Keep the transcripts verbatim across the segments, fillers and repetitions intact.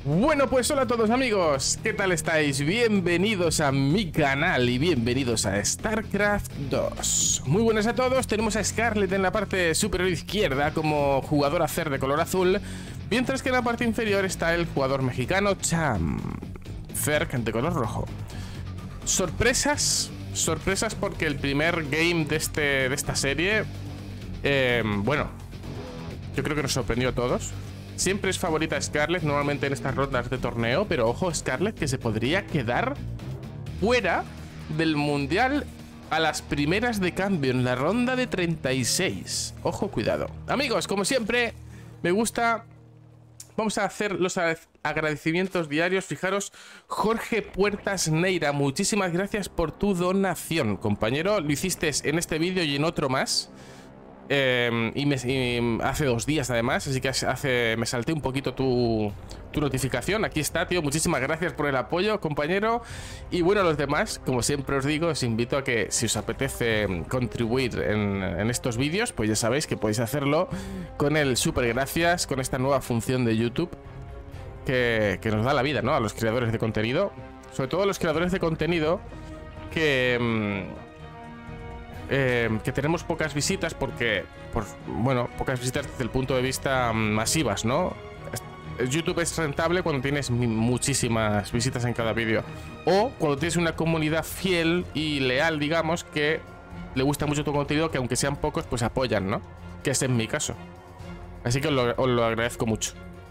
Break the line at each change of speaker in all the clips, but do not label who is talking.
Bueno, pues hola a todos amigos, ¿qué tal estáis? Bienvenidos a mi canal y bienvenidos a StarCraft dos. Muy buenas a todos, tenemos a Scarlet en la parte superior izquierda como jugador a hacer de color azul, mientras que en la parte inferior está el jugador mexicano Cham, Zerg de color rojo. Sorpresas, sorpresas porque el primer game de, este, de esta serie, eh, bueno, yo creo que nos sorprendió a todos. Siempre es favorita Scarlet, normalmente en estas rondas de torneo, pero ojo, Scarlet que se podría quedar fuera del mundial a las primeras de cambio en la ronda de treinta y seis. Ojo, cuidado. Amigos, como siempre, me gusta... Vamos a hacer los agradecimientos diarios. Fijaros, Jorge Puertas Neira, muchísimas gracias por tu donación, compañero. Lo hiciste en este vídeo y en otro más. Eh, y, me, y hace dos días además, así que hace, me salté un poquito tu, tu notificación. Aquí está, tío, muchísimas gracias por el apoyo, compañero. Y bueno, los demás, como siempre os digo, os invito a que si os apetece contribuir en, en estos vídeos, pues ya sabéis que podéis hacerlo con el super gracias, con esta nueva función de YouTube que, que nos da la vida, ¿no? A los creadores de contenido, sobre todo a los creadores de contenido que... Mmm, Eh, que tenemos pocas visitas porque, por, bueno, pocas visitas desde el punto de vista masivas, ¿no? YouTube es rentable cuando tienes muchísimas visitas en cada vídeo, o cuando tienes una comunidad fiel y leal, digamos, que le gusta mucho tu contenido, que aunque sean pocos, pues apoyan, ¿no? Que es en mi caso. Así que os lo, os lo agradezco mucho.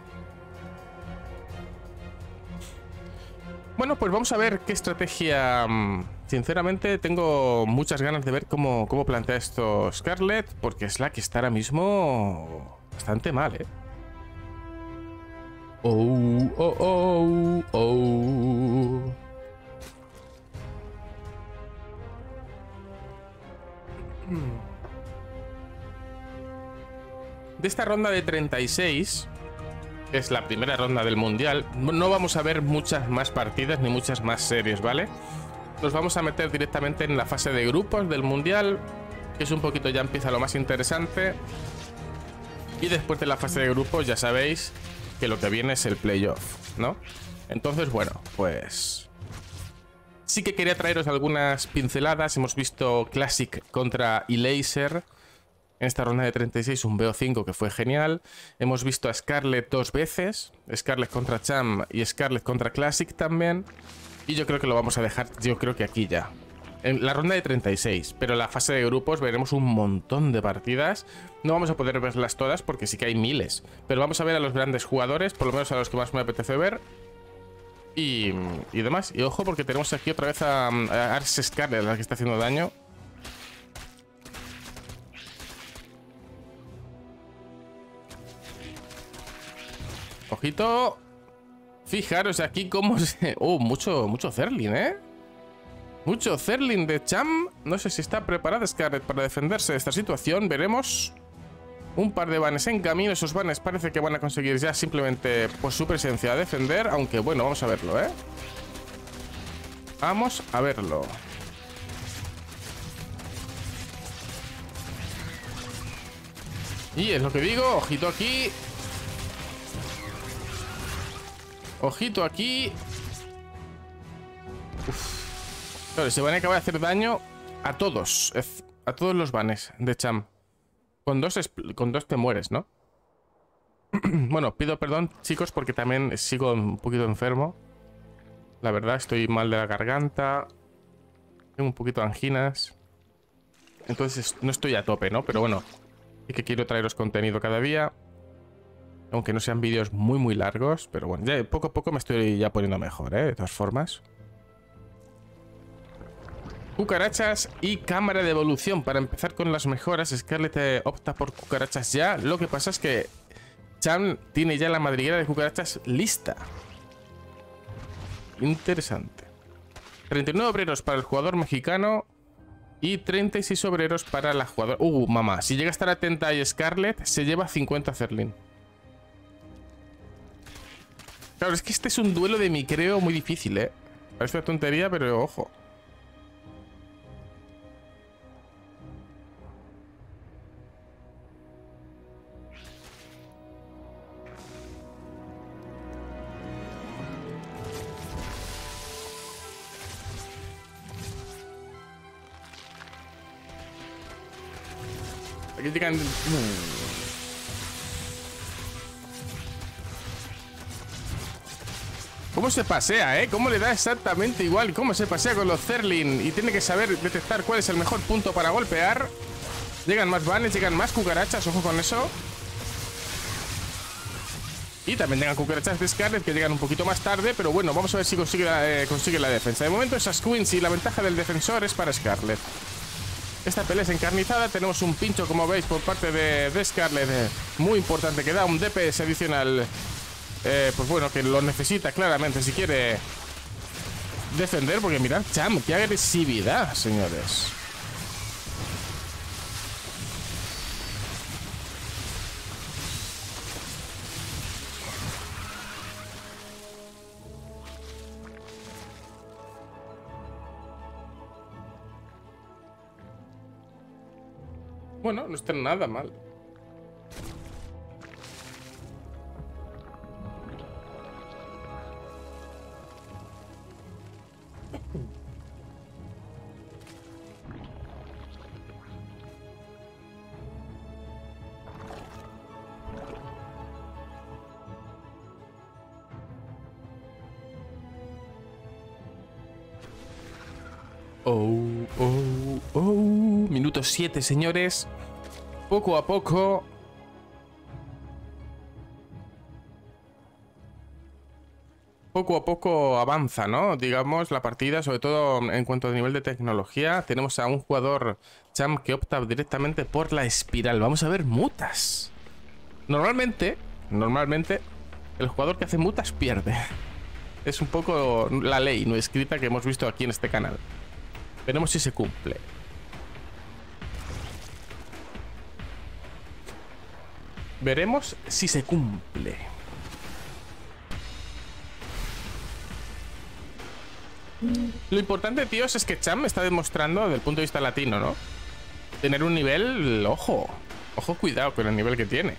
Bueno, pues vamos a ver qué estrategia... Sinceramente tengo muchas ganas de ver cómo, cómo plantea esto Scarlet, porque es la que está ahora mismo bastante mal, ¿eh? Oh, oh, oh, oh. De esta ronda de treinta y seis, que es la primera ronda del Mundial, no vamos a ver muchas más partidas ni muchas más series, ¿vale? Nos vamos a meter directamente en la fase de grupos del Mundial, que es un poquito, ya empieza lo más interesante. Y después de la fase de grupos ya sabéis que lo que viene es el playoff, ¿no? Entonces, bueno, pues... sí que quería traeros algunas pinceladas. Hemos visto Classic contra Elaser en esta ronda de treinta y seis, un B O cinco que fue genial. Hemos visto a Scarlet dos veces, Scarlet contra Cham y Scarlet contra Classic también. Y yo creo que lo vamos a dejar, yo creo que aquí ya. En la ronda de treinta y seis, pero en la fase de grupos veremos un montón de partidas. No vamos a poder verlas todas porque sí que hay miles. Pero vamos a ver a los grandes jugadores, por lo menos a los que más me apetece ver. Y, y demás. Y ojo porque tenemos aquí otra vez a, a Ars Scarlet, la que está haciendo daño. Ojito. Fijaros aquí cómo se... Oh, mucho, mucho Zerlin, ¿eh? Mucho Zerlin de Cham. No sé si está preparada Scarlet para defenderse de esta situación. Veremos. Un par de banes en camino. Esos banes parece que van a conseguir ya simplemente por su presencia a defender. Aunque bueno, vamos a verlo, ¿eh? Vamos a verlo. Y es lo que digo. Ojito aquí. Ojito aquí. Uf. Claro, ese ban acaba de hacer daño a todos. A todos los banes de Cham. Con dos, con dos te mueres, ¿no? Bueno, pido perdón, chicos, porque también sigo un poquito enfermo. La verdad, estoy mal de la garganta. Tengo un poquito de anginas. Entonces no estoy a tope, ¿no? Pero bueno, sí que quiero traeros contenido cada día. Aunque no sean vídeos muy muy largos. Pero bueno, ya poco a poco me estoy ya poniendo mejor, ¿eh? De todas formas. Cucarachas y cámara de evolución. Para empezar con las mejoras, Scarlet eh, opta por cucarachas ya. Lo que pasa es que Cham tiene ya la madriguera de cucarachas lista. Interesante. treinta y nueve obreros para el jugador mexicano y treinta y seis obreros para la jugadora... Uh, mamá, si llega a estar atenta a Scarlet, se lleva cincuenta Zerlin. Claro, es que este es un duelo de micreo muy difícil, ¿eh? Parece una tontería, pero ojo. Aquí llegan... ¿Cómo se pasea, eh? ¿Cómo le da exactamente igual? ¿Cómo se pasea con los Zerlin? Y tiene que saber detectar cuál es el mejor punto para golpear. Llegan más vanes, llegan más cucarachas. Ojo con eso. Y también llegan cucarachas de Scarlet que llegan un poquito más tarde. Pero bueno, vamos a ver si consigue la, eh, consigue la defensa. De momento esas Queens y la ventaja del defensor es para Scarlet. Esta pelea es encarnizada. Tenemos un pincho, como veis, por parte de, de Scarlet. Eh, muy importante, que da un D P S adicional. Eh, pues bueno, que lo necesita claramente si quiere defender. Porque mirad, Cham, qué agresividad, señores. Bueno, no está nada mal. Oh, oh, oh. Minuto siete, señores. Poco a poco. Poco a poco avanza, ¿no? Digamos, la partida, sobre todo en cuanto a nivel de tecnología. Tenemos a un jugador, Cham, que opta directamente por la espiral. Vamos a ver mutas. Normalmente, normalmente, el jugador que hace mutas pierde. Es un poco la ley no escrita que hemos visto aquí en este canal. Veremos si se cumple. Veremos si se cumple. Lo importante, tíos, es que Cham está demostrando, desde el punto de vista latino, ¿no? Tener un nivel... Ojo. Ojo, cuidado con el nivel que tiene.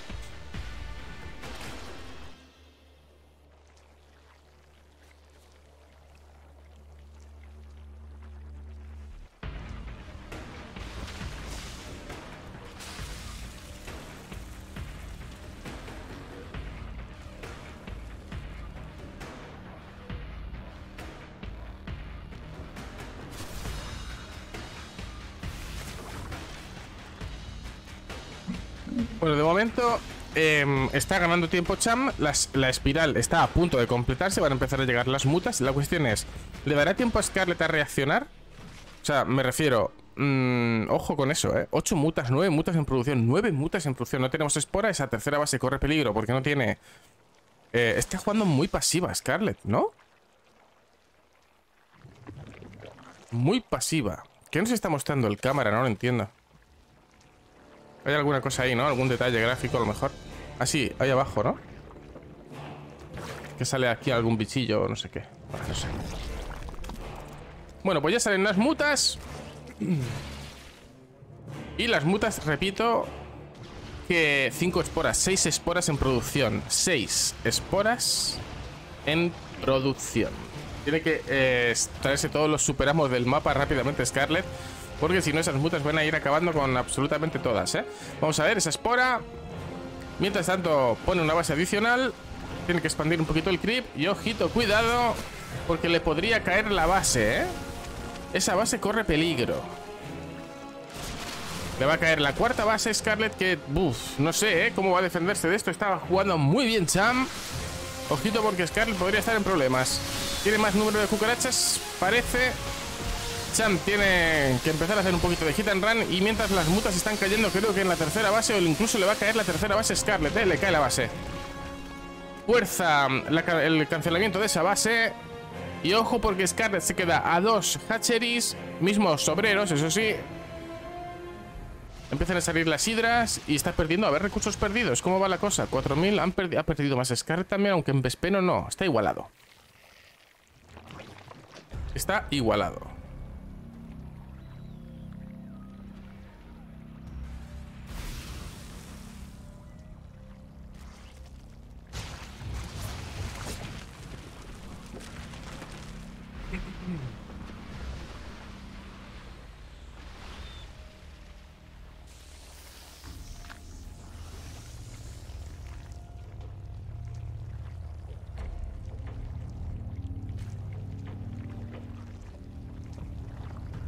Bueno, de momento eh, está ganando tiempo Cham. Las, la espiral está a punto de completarse. Van a empezar a llegar las mutas. La cuestión es, ¿le dará tiempo a Scarlet a reaccionar? O sea, me refiero... Mmm, ojo con eso, ¿eh? ocho mutas, nueve mutas en producción. nueve mutas en producción. No tenemos espora. Esa tercera base corre peligro porque no tiene... Eh, está jugando muy pasiva Scarlet, ¿no? Muy pasiva. ¿Qué nos está mostrando el cámara? No lo entiendo. Hay alguna cosa ahí, ¿no? Algún detalle gráfico a lo mejor. Ah, sí, ahí abajo, ¿no? Que sale aquí algún bichillo o no sé qué. Bueno, no sé. Bueno, pues ya salen las mutas. Y las mutas, repito, que cinco esporas, seis esporas en producción. seis esporas en producción. Tiene que eh, traerse todos los superamos del mapa rápidamente Scarlet, porque si no esas mutas van a ir acabando con absolutamente todas, ¿eh? Vamos a ver esa espora. Mientras tanto pone una base adicional. Tiene que expandir un poquito el creep. Y ojito, cuidado, porque le podría caer la base, ¿eh? Esa base corre peligro. Le va a caer la cuarta base Scarlet, que, uff, no sé, ¿eh? Cómo va a defenderse de esto. Estaba jugando muy bien Cham. Ojito porque Scarlet podría estar en problemas. Tiene más número de cucarachas, parece. Cham tiene que empezar a hacer un poquito de hit and run. Y mientras las mutas están cayendo, creo que en la tercera base, o incluso le va a caer la tercera base Scarlet, ¿eh? Le cae la base. Fuerza la, el cancelamiento de esa base. Y ojo porque Scarlet se queda a dos hatcheries, mismos obreros, eso sí. Empiezan a salir las hidras y está perdiendo. A ver, recursos perdidos, ¿cómo va la cosa? cuatro mil, han perdi ha perdido más Scarlet también, aunque en Vespeno no, está igualado. Está igualado.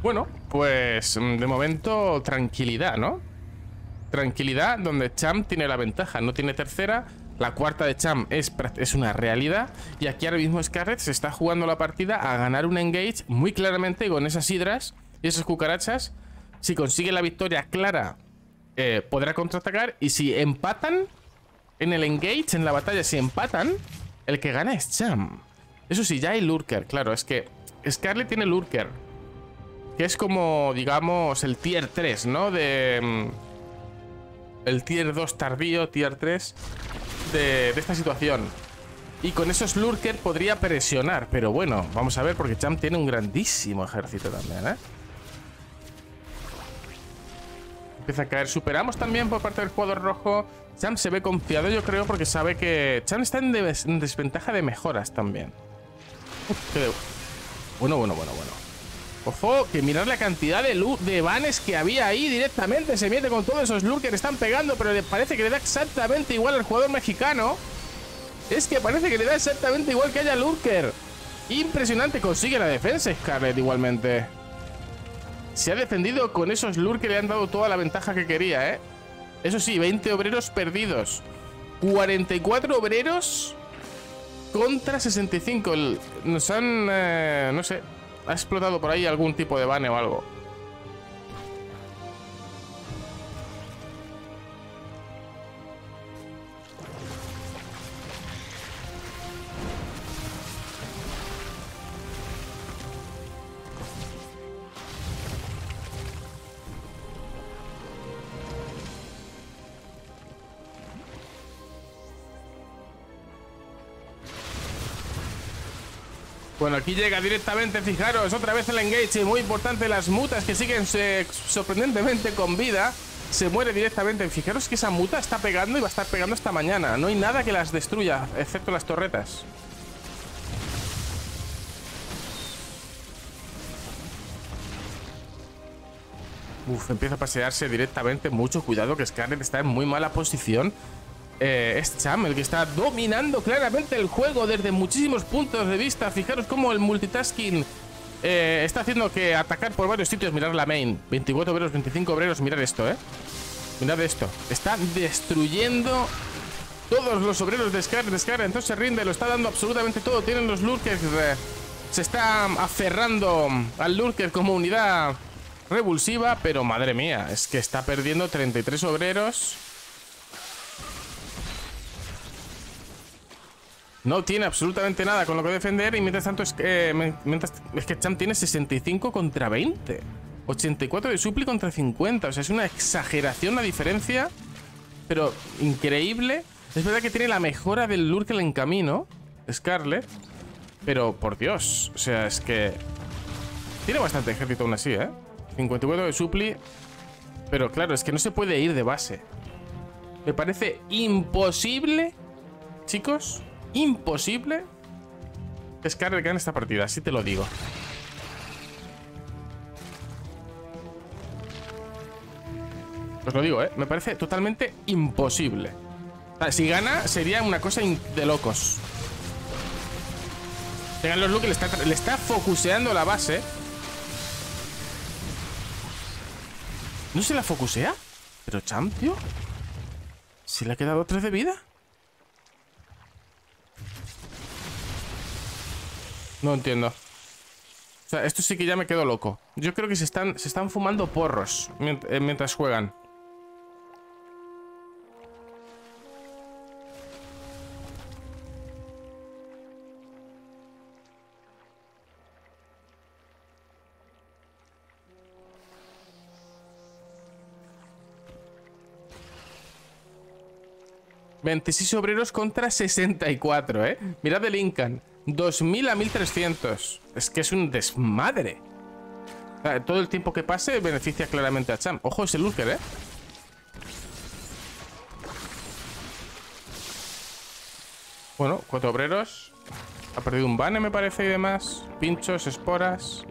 Bueno, pues de momento tranquilidad, ¿no? Tranquilidad donde Champ tiene la ventaja, no tiene tercera. La cuarta de Champ es, es una realidad. Y aquí ahora mismo Scarlet se está jugando la partida a ganar un engage muy claramente con esas hidras y esas cucarachas. Si consigue la victoria clara, eh, podrá contraatacar. Y si empatan en el engage, en la batalla, si empatan, el que gana es Champ. Eso sí, ya hay Lurker, claro, es que Scarlet tiene Lurker, que es como, digamos, el tier tres, ¿no? De... El tier dos tardío, tier tres de, de esta situación. Y con esos Lurker podría presionar. Pero bueno, vamos a ver, porque Champ tiene un grandísimo ejército también, ¿eh? Empieza a caer. Superamos también por parte del jugador rojo. Champ se ve confiado, yo creo, porque sabe que Champ está en, des en desventaja de mejoras también. Uf, qué de... Bueno, bueno, bueno, bueno. Ojo, que mirad la cantidad de, de banes que había ahí directamente. Se mete con todos esos lurkers que están pegando, pero le parece que le da exactamente igual al jugador mexicano. Es que parece que le da exactamente igual que haya lurker. Impresionante, consigue la defensa Scarlet igualmente. Se ha defendido con esos lurkers que le han dado toda la ventaja que quería, ¿eh? Eso sí, veinte obreros perdidos. cuarenta y cuatro obreros contra sesenta y cinco. Nos han... Eh, no sé... Ha explotado por ahí algún tipo de bane o algo. Bueno, aquí llega directamente, fijaros, otra vez el engage. Muy importante, las mutas que siguen eh, sorprendentemente con vida. Se muere directamente. Fijaros que esa muta está pegando y va a estar pegando hasta mañana. No hay nada que las destruya, excepto las torretas. Uf, empieza a pasearse directamente. Mucho cuidado, que Scarlet está en muy mala posición. Eh, es Champ el que está dominando claramente el juego desde muchísimos puntos de vista. Fijaros cómo el multitasking eh, está haciendo que atacar por varios sitios. Mirad la main, veinticuatro obreros, veinticinco obreros. Mirad esto, eh mirad esto, está destruyendo todos los obreros de Scarlet. Scarlet entonces se rinde, lo está dando absolutamente todo. Tienen los lurkers, eh, se está aferrando al lurker como unidad revulsiva. Pero madre mía, es que está perdiendo treinta y tres obreros. No tiene absolutamente nada con lo que defender. Y mientras tanto es que, eh, mientras, es que Champ tiene sesenta y cinco contra veinte, ochenta y cuatro de supli contra cincuenta. O sea, es una exageración la diferencia, pero increíble. Es verdad que tiene la mejora del lurker en camino, Scarlet, pero por Dios, o sea, es que tiene bastante ejército aún así, ¿eh? cincuenta y cuatro de supli. Pero claro, es que no se puede ir de base. Me parece imposible, chicos, imposible que Scarlet gane esta partida, así te lo digo. Os lo digo, ¿eh? Me parece totalmente imposible. O sea, si gana, sería una cosa de locos. Tengan los looks, le está, le está focuseando la base. ¿No se la focusea? Pero Champ, tío, ¿se le ha quedado tres de vida? No entiendo. O sea, esto sí que ya me quedo loco. Yo creo que se están, se están fumando porros mientras juegan. veintiséis obreros contra sesenta y cuatro, ¿eh? Mirad el Incan. dos mil a mil trescientos. Es que es un desmadre. O sea, todo el tiempo que pase beneficia claramente a Champ. Ojo ese lurker, ¿eh? Bueno, cuatro obreros. Ha perdido un bane, me parece, y demás. Pinchos, esporas.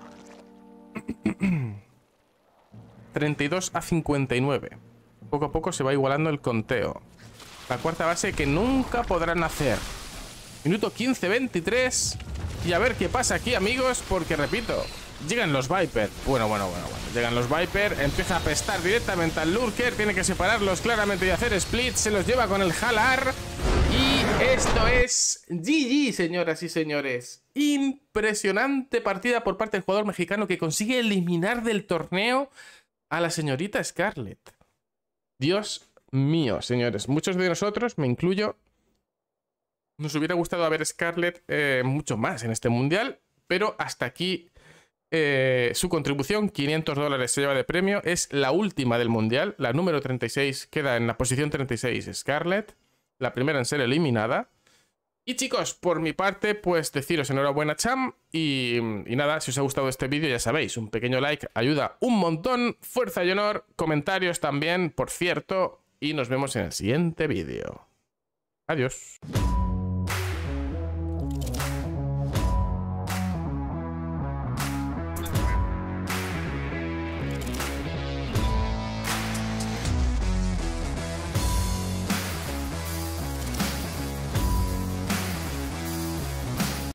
treinta y dos a cincuenta y nueve. Poco a poco se va igualando el conteo. La cuarta base que nunca podrán hacer. Minuto quince veintitrés. Y a ver qué pasa aquí, amigos, porque repito, Llegan los Viper. Bueno, bueno, bueno, bueno. Llegan los Viper. Empieza a pestar directamente al Lurker. Tiene que separarlos claramente y hacer split. Se los lleva con el Halar. Y esto es G G, señoras y señores. Impresionante partida por parte del jugador mexicano que consigue eliminar del torneo a la señorita Scarlet. Dios mío, señores. Muchos de nosotros, me incluyo, nos hubiera gustado ver Scarlet eh, mucho más en este mundial. Pero hasta aquí... Eh, su contribución, quinientos dólares se lleva de premio, es la última del mundial, la número treinta y seis, queda en la posición treinta y seis Scarlet, la primera en ser eliminada. Y chicos, por mi parte, pues deciros enhorabuena, cham, y, y nada, si os ha gustado este vídeo ya sabéis, un pequeño like ayuda un montón, fuerza y honor, comentarios también, por cierto, y nos vemos en el siguiente vídeo. Adiós.